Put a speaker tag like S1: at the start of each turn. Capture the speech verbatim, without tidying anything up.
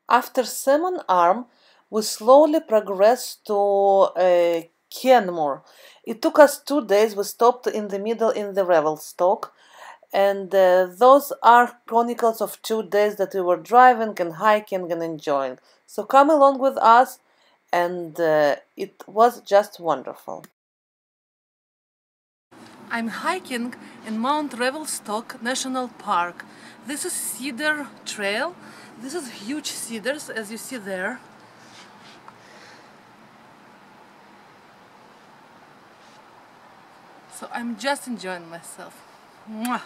S1: After Salmon Arm, we slowly progressed to uh, Canmore. It took us two days. We stopped in the middle in the Revelstoke, and uh, those are chronicles of two days that we were driving and hiking and enjoying. So come along with us, and uh, it was just wonderful. I'm hiking in Mount Revelstoke National Park. This is Cedar Trail. This is huge cedars, as you see there. So I'm just enjoying myself. Mwah.